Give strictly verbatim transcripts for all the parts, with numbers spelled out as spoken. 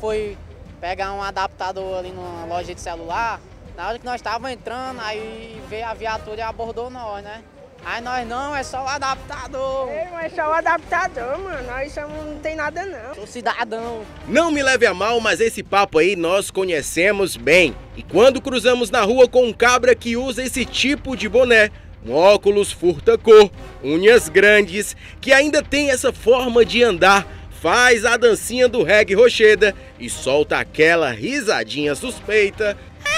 foi pegar um adaptador ali numa loja de celular. Na hora que nós estávamos entrando, aí veio a viatura e abordou nós, né? Aí nós não, é só o adaptador. É, mas é só o adaptador, mano. Nós somos, não tem nada não. Sou cidadão. Não me leve a mal, mas esse papo aí nós conhecemos bem. E quando cruzamos na rua com um cabra que usa esse tipo de boné, um óculos furta-cor, unhas grandes, que ainda tem essa forma de andar, faz a dancinha do reggae rocheda e solta aquela risadinha suspeita.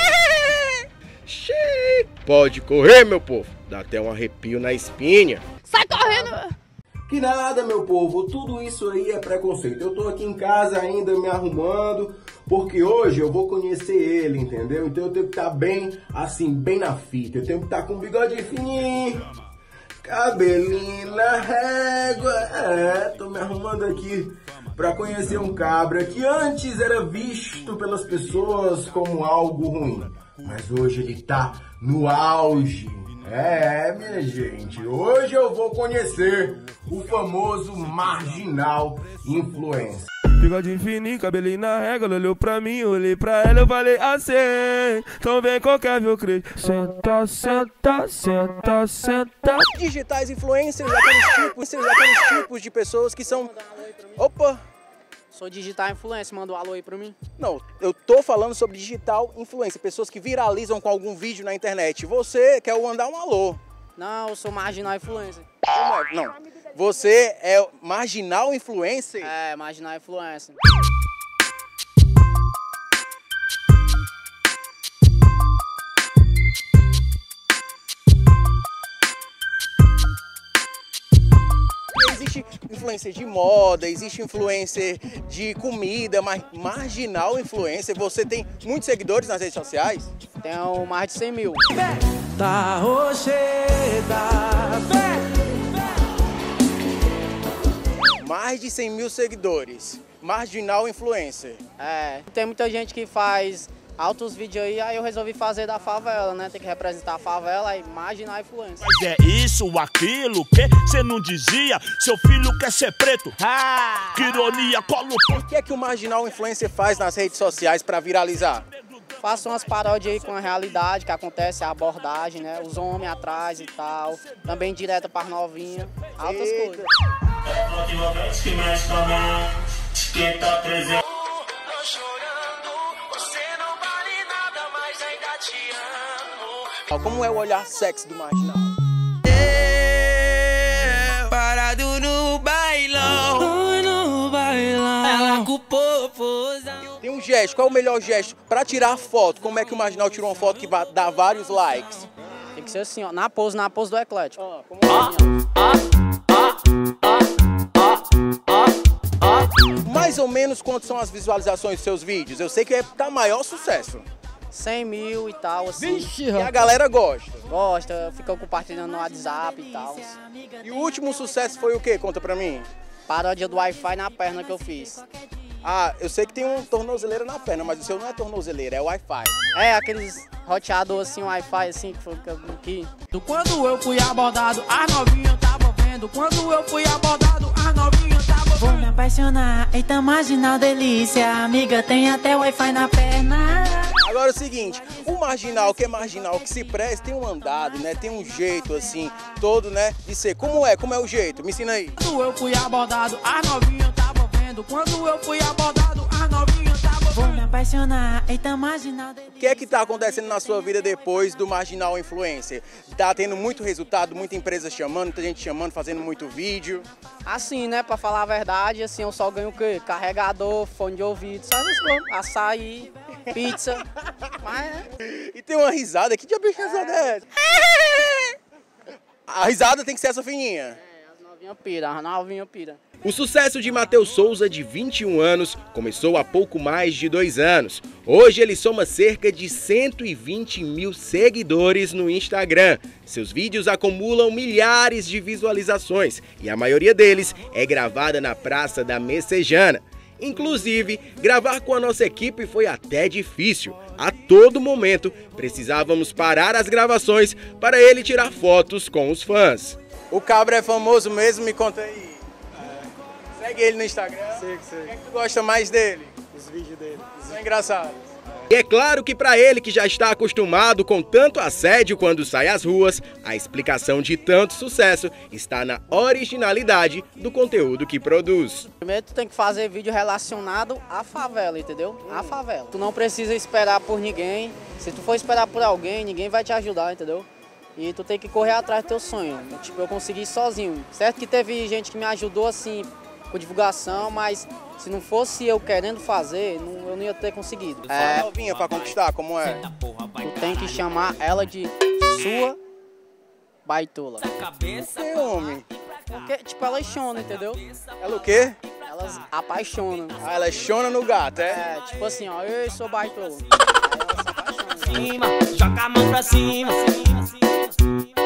Pode correr, meu povo. Dá até um arrepio na espinha. Sai correndo! Que nada, meu povo. Tudo isso aí é preconceito. Eu tô aqui em casa ainda me arrumando, porque hoje eu vou conhecer ele, entendeu? Então eu tenho que estar bem, assim, bem na fita. Eu tenho que estar com o bigode fininho, cabelinho na régua. É, tô me arrumando aqui pra conhecer um cabra que antes era visto pelas pessoas como algo ruim. Mas hoje ele tá no auge. É, minha gente, hoje eu vou conhecer o famoso marginal influencer. Bigode fininho, cabelinho na régua, ela olhou pra mim, olhei pra ela, eu falei assim, então vem qualquer viu crente. Senta, senta, senta, senta. Digitais influencers, aqueles tipos, aqueles tipos de pessoas que são... Opa! Sou digital influencer, manda um alô aí pra mim. Não, eu tô falando sobre digital influencer, pessoas que viralizam com algum vídeo na internet. Você quer mandar um alô? Não, eu sou marginal influencer. Como é? Não, você é marginal influencer? É, marginal influencer. Existe influencer de moda, existe influencer de comida, mas marginal influencer, você tem muitos seguidores nas redes sociais? Tenho mais de cem mil. Tá rocheda, Mais de cem mil seguidores, marginal influencer. É, tem muita gente que faz altos vídeos aí, aí eu resolvi fazer da favela, né? Tem que representar a favela e marginal influencer. Mas é isso, aquilo que você não dizia, seu filho quer ser preto. Ah, que ironia, colo. O que é que o marginal influencer faz nas redes sociais para viralizar? Faço umas paródias aí com a realidade que acontece, a abordagem, né? Os homens atrás e tal. Também direta para novinha, altas Eita. coisas. Quem tá presente. Como é o olhar sexy do marginal? é, parado no bailão, no bailão, ela com o popozão. Tem um gesto, qual é o melhor gesto para tirar foto? Como é que o marginal tirou uma foto que vai dar vários likes? Tem que ser assim, ó, na pose, na pose do eclético. Ah, como é assim, ó. Mais ou menos quantas são as visualizações dos seus vídeos? Eu sei que é tá maior sucesso. cem mil e tal, assim. E a galera gosta. Gosta, fica compartilhando no WhatsApp e tal. E o último sucesso foi o quê? Conta pra mim. Paródia do Wi-Fi na perna que eu fiz. Ah, eu sei que tem um tornozeleira na perna, mas o seu não é tornozeleira, é Wi-Fi. É, aqueles roteador assim, Wi-Fi assim, que fica aqui. Quando eu fui abordado, as novinhas tava vendo. Quando eu fui abordado, as novinhas tava vendo. Vou me apaixonar, eita marginal delícia. Amiga, tem até Wi-Fi na perna. Agora é o seguinte, o marginal que é marginal, que se presta, tem um andado, né? Tem um jeito assim, todo, né? De ser. Como é? Como é o jeito? Me ensina aí. Quando eu fui abordado, as novinhas tava vendo. Quando eu fui abordado, as novinhas tava vendo. Vou me apaixonar, eita marginal delícia. O que é que tá acontecendo na sua vida depois do marginal influencer? Tá tendo muito resultado, muita empresa chamando, muita gente chamando, fazendo muito vídeo. Assim, né, pra falar a verdade, assim, eu só ganho o quê? Carregador, fone de ouvido, só essas coisas. Açaí, pizza, mas é... E tem uma risada, que diabo de risada é essa? A risada tem que ser essa fininha. É, as novinhas pira, as novinhas pira. O sucesso de Matheus Souza, de vinte e um anos, começou há pouco mais de dois anos. Hoje ele soma cerca de cento e vinte mil seguidores no Instagram. Seus vídeos acumulam milhares de visualizações e a maioria deles é gravada na Praça da Messejana. Inclusive, gravar com a nossa equipe foi até difícil. A todo momento, precisávamos parar as gravações para ele tirar fotos com os fãs. O cabra é famoso mesmo, me conta aí. Segue ele no Instagram? Segue, segue. O que, é que tu gosta mais dele? Os vídeos dele. São engraçados. E é claro que para ele que já está acostumado com tanto assédio quando sai às ruas, a explicação de tanto sucesso está na originalidade do conteúdo que produz. Primeiro tu tem que fazer vídeo relacionado à favela, entendeu? À favela. Tu não precisa esperar por ninguém. Se tu for esperar por alguém, ninguém vai te ajudar, entendeu? E tu tem que correr atrás do teu sonho. Tipo, eu consegui sozinho. Certo que teve gente que me ajudou assim com divulgação, mas se não fosse eu querendo fazer, não, eu não ia ter conseguido. É novinha pra conquistar, como é? Tu tem que chamar ela de sua baitola. Por que, homem? Porque, tipo, ela chona, entendeu? Ela o quê? Elas apaixonam. Ah, ela chona no gato, é? É, tipo assim, ó, eu sou baitola. Aí ela se apaixona. Joga a mão pra cima.